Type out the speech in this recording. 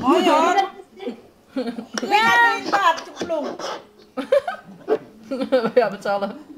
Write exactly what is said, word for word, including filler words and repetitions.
Ayan. Kaya ba yung bat, tuklong. Ja, betalen.